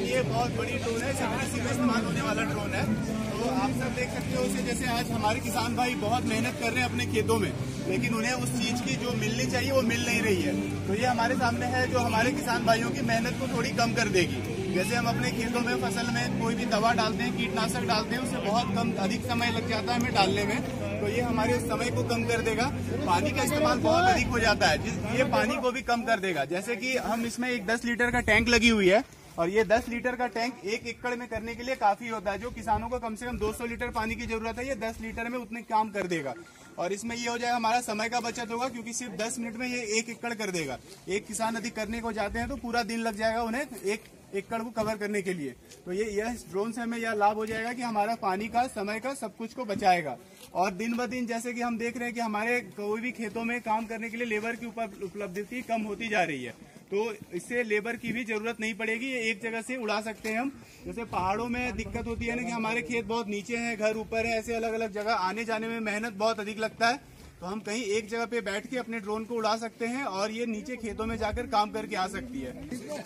ये बहुत बड़ी ड्रोन है, कृषि में इस्तेमाल होने वाला ड्रोन है। तो आप सब देख सकते हो उसे, जैसे आज हमारे किसान भाई बहुत मेहनत कर रहे हैं अपने खेतों में, लेकिन उन्हें उस चीज की जो मिलनी चाहिए वो मिल नहीं रही है। तो ये हमारे सामने है जो हमारे किसान भाइयों की मेहनत को थोड़ी कम कर देगी। जैसे हम अपने खेतों में फसल में कोई भी दवा डालते हैं, कीटनाशक डालते हैं, उससे बहुत कम अधिक समय लग जाता है हमें डालने में, तो ये हमारे उस समय को कम कर देगा। पानी का इस्तेमाल बहुत अधिक हो जाता है, ये पानी को भी कम कर देगा। जैसे कि हम इसमें एक 10 लीटर का टैंक लगी हुई है, और ये 10 लीटर का टैंक 1 एकड़ में करने के लिए काफी होता है। जो किसानों को कम से कम 200 लीटर पानी की जरूरत है, ये 10 लीटर में उतने काम कर देगा। और इसमें ये हो जाएगा हमारा समय का बचत होगा, क्योंकि सिर्फ 10 मिनट में ये 1 एकड़ कर देगा। एक किसान अधिक करने को जाते हैं तो पूरा दिन लग जाएगा उन्हें 1 एकड़ को कवर करने के लिए। तो ये ड्रोन से हमें यह लाभ हो जाएगा कि हमारा पानी का, समय का, सब कुछ को बचाएगा। और दिन ब दिन जैसे कि हम देख रहे हैं कि हमारे कोई भी खेतों में काम करने के लिए लेबर की उपलब्धि कम होती जा रही है, तो इससे लेबर की भी जरूरत नहीं पड़ेगी। ये एक जगह से उड़ा सकते हैं हम। जैसे पहाड़ों में दिक्कत होती है ना कि हमारे खेत बहुत नीचे हैं, घर ऊपर है, ऐसे अलग अलग जगह आने जाने में मेहनत बहुत अधिक लगता है। तो हम कहीं एक जगह पे बैठ के अपने ड्रोन को उड़ा सकते हैं और ये नीचे खेतों में जाकर काम करके आ सकती है।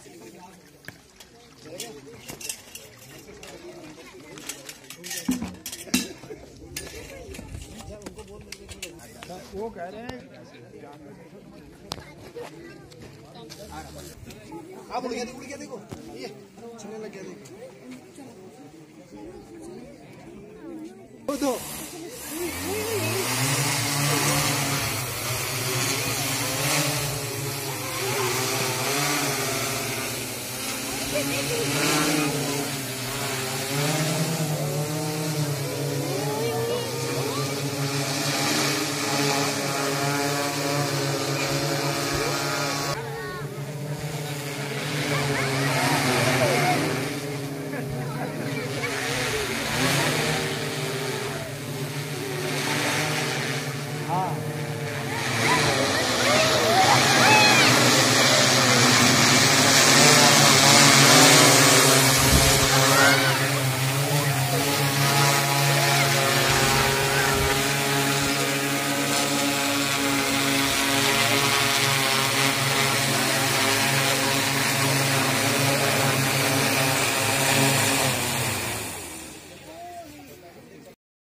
वो कह रहे हैं आप उड़ गया देखो, ये चलने लग गया देखो दो। हाँ